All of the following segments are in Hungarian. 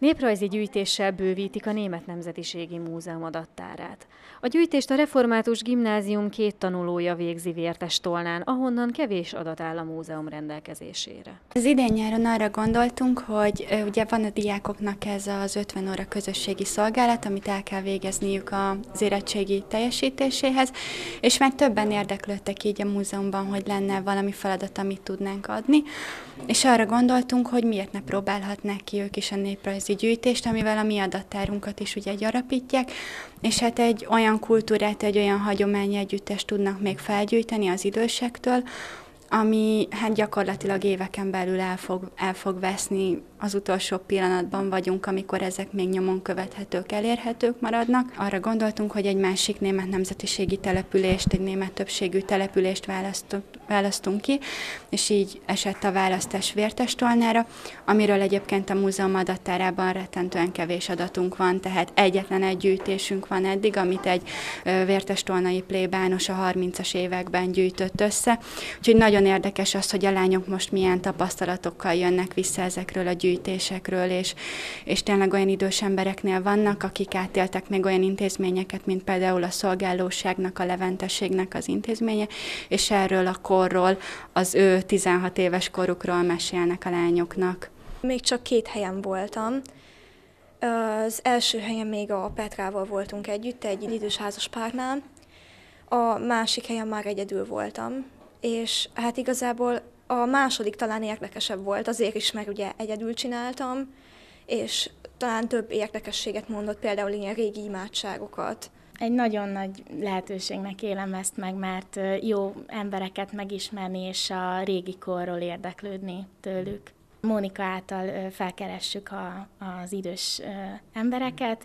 Néprajzi gyűjtéssel bővítik a Német Nemzetiségi Múzeum adattárát. A gyűjtést a Református Gimnázium 2 tanulója végzi Vértestolnán, ahonnan kevés adat áll a múzeum rendelkezésére. Az idén-nyáron arra gondoltunk, hogy ugye van a diákoknak ez az 50 óra közösségi szolgálat, amit el kell végezniük az érettségi teljesítéséhez, és már többen érdeklődtek így a múzeumban, hogy lenne valami feladat, amit tudnánk adni, és arra gondoltunk, hogy miért ne próbálhatnák ki ők is a néprajzi gyűjtést, amivel a mi adattárunkat is ugye gyarapítják, és hát egy olyan kultúrát, egy olyan hagyományegyüttest tudnak még felgyűjteni az idősektől, ami hát gyakorlatilag éveken belül el fog veszni, az utolsó pillanatban vagyunk, amikor ezek még nyomon követhetők, elérhetők maradnak. Arra gondoltunk, hogy egy másik német nemzetiségi települést, egy német többségű települést választunk ki, és így esett a választás Vértestolnára, amiről egyébként a múzeum adattárában rettentően kevés adatunk van, tehát egyetlen egy gyűjtésünk van eddig, amit egy vértestolnai plébános a 30-as években gyűjtött össze. Úgyhogy nagyon érdekes az, hogy a lányok most milyen tapasztalatokkal jönnek vissza ezekről a gyűjtésekről, és tényleg olyan idős embereknél vannak, akik átéltek még olyan intézményeket, mint például a szolgálóságnak, a leventességnek az intézménye, és erről a korról, az ő 16 éves korukról mesélnek a lányoknak. Még csak 2 helyen voltam. Az első helyen még a Petrával voltunk együtt, egy idős házas párnál. A másik helyen már egyedül voltam, és hát igazából a második talán érdekesebb volt, azért is, mert ugye egyedül csináltam, és talán több érdekességet mondott, például ilyen régi imádságokat. Egy nagyon nagy lehetőségnek élem ezt meg, mert jó embereket megismerni, és a régi korról érdeklődni tőlük. Mónika által felkeressük az idős embereket,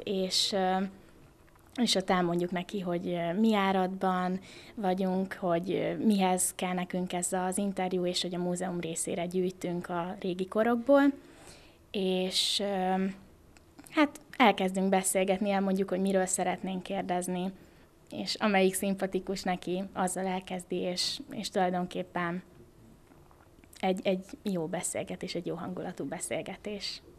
és ott elmondjuk neki, hogy mi áradban vagyunk, hogy mihez kell nekünk ez az interjú, és hogy a múzeum részére gyűjtünk a régi korokból. És hát elkezdünk beszélgetni, elmondjuk, hogy miről szeretnénk kérdezni, és amelyik szimpatikus neki, azzal elkezdi, és tulajdonképpen egy jó beszélgetés, egy jó hangulatú beszélgetés.